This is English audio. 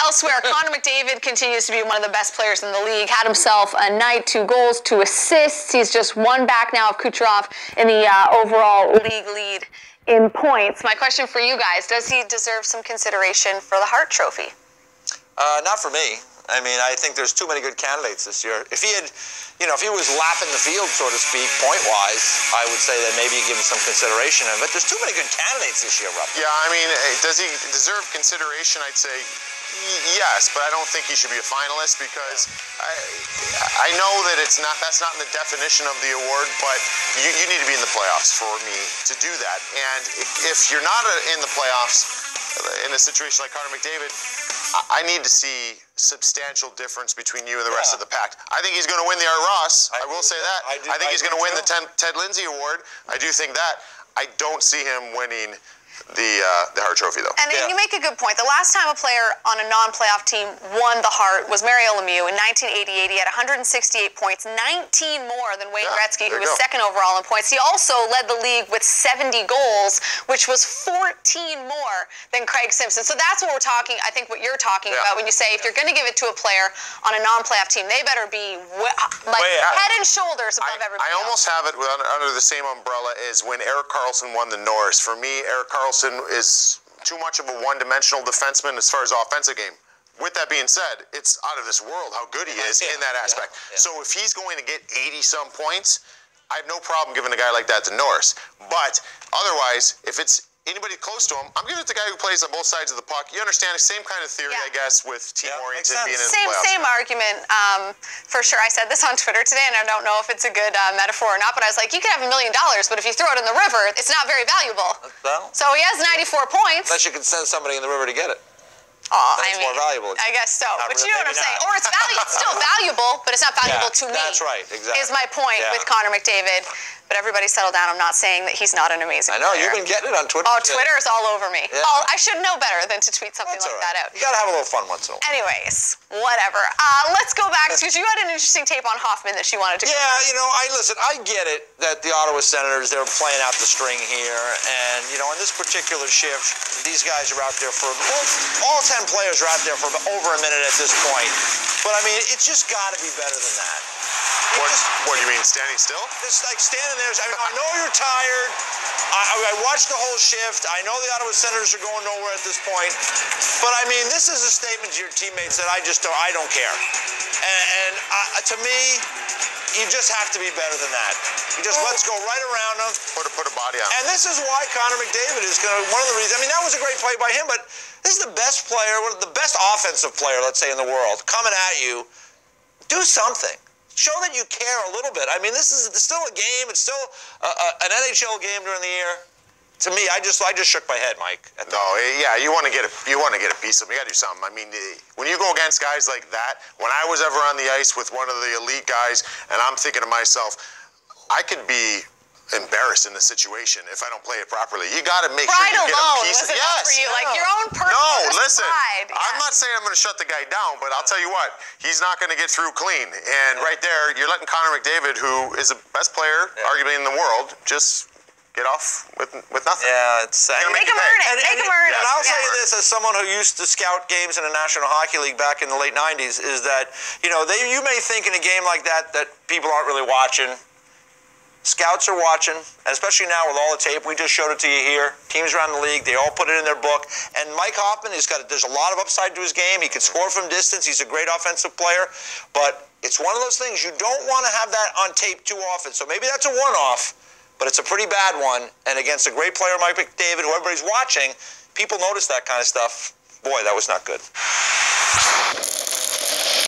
Elsewhere, Connor McDavid continues to be one of the best players in the league. Had himself a night, 2 goals, 2 assists. He's just one back now of Kucherov in the overall league lead in points. My question for you guys, does he deserve some consideration for the Hart Trophy? Not for me. I mean, I think there's too many good candidates this year. If he had, if he was lapping the field, so to speak, point-wise, I would say that maybe you give him some consideration. But there's too many good candidates this year, Rupp. Yeah, I mean, does he deserve consideration? I'd say yes, but I don't think he should be a finalist because I know that that's not in the definition of the award, but you need to be in the playoffs for me to do that. And if you're not in the playoffs in a situation like Connor McDavid, I need to see substantial difference between you and the rest of the pack. I think he's going to win the Art Ross. I will say that. I think he's going to win the Ted Lindsay Award. I do think that. I don't see him winning the Hart Trophy, though. And you make a good point. The last time a player on a non-playoff team won the Hart was Mario Lemieux in 1988. He had 168 points, 19 more than Wayne Gretzky, who was second overall in points. He also led the league with 70 goals, which was 14 more than Craig Simpson. So that's what we're talking, I think what you're talking about when you say if you're going to give it to a player on a non-playoff team, they better be head and shoulders above everybody else. I almost have it under the same umbrella as when Erik Karlsson won the Norris. For me, Erik Karlsson is too much of a one-dimensional defenseman as far as offensive game. With that being said, it's out of this world how good he is in that aspect. So if he's going to get 80-some points, I have no problem giving a guy like that to Norris. But otherwise, if it's anybody close to him, I'm giving it to the guy who plays on both sides of the puck. You understand the same kind of theory, I guess, with team-oriented being in the playoffs. Same argument, for sure. I said this on Twitter today, and I don't know if it's a good metaphor or not, but I was like, you could have $1 million, but if you throw it in the river, it's not very valuable. So he has 94 points. Unless you can send somebody in the river to get it. That's more valuable. I guess so. But you know what I'm saying. Or it's still valuable, but it's not valuable to me. That's right, exactly. Is my point with Connor McDavid. But everybody settle down. I'm not saying that he's not an amazing player. I know, you've been getting it on Twitter. Oh, Twitter is all over me. I should know better than to tweet something like that out. You got to have a little fun once in a while. Anyways, whatever. Let's go back, because you had an interesting tape on Hoffman that you wanted to cover. Listen, I get it that the Ottawa Senators, they're playing out the string here. And, in this particular shift, these guys are out there for, all 10 players are out there for over a minute at this point. But, I mean, it's just got to be better than that. What do you mean, standing still? Just like standing there. I know you're tired. I watched the whole shift. I know the Ottawa Senators are going nowhere at this point. But, I mean, this is a statement to your teammates that I don't care. And to me, you just have to be better than that. You just let's go right around them. Put a body on. And this is why Connor McDavid is going to, one of the reasons, I mean, that was a great play by him, but this is the best player, the best offensive player, let's say, in the world, coming at you. Do something. Show that you care a little bit. I mean, it's still a game. It's still an NHL game during the year. To me, I just shook my head, Mike. You want to get a piece of him. You got to do something. I mean, when you go against guys like that, when I was ever on the ice with one of the elite guys, and I'm thinking to myself, I could be embarrassed in this situation if I don't play it properly. You got to make sure you get a piece of it. For you, like your own personal pride. I'm not saying I'm going to shut the guy down, but I'll tell you what, he's not going to get through clean. And right there, you're letting Connor McDavid, who is the best player, arguably in the world, just get off with nothing. Yeah, it's sad. Make him earn it. Make him earn it. And I'll tell you this, as someone who used to scout games in the National Hockey League back in the late 90s, is that, you may think in a game like that people aren't really watching. Scouts are watching, and especially now with all the tape, we just showed it to you here. Teams around the league, they all put it in their book. And Mike Hoffman, there's a lot of upside to his game. He can score from distance. He's a great offensive player. But it's one of those things, you don't want to have that on tape too often. So maybe that's a one-off, but it's a pretty bad one. And against a great player, Mike McDavid, who everybody's watching, people notice that kind of stuff. Boy, that was not good.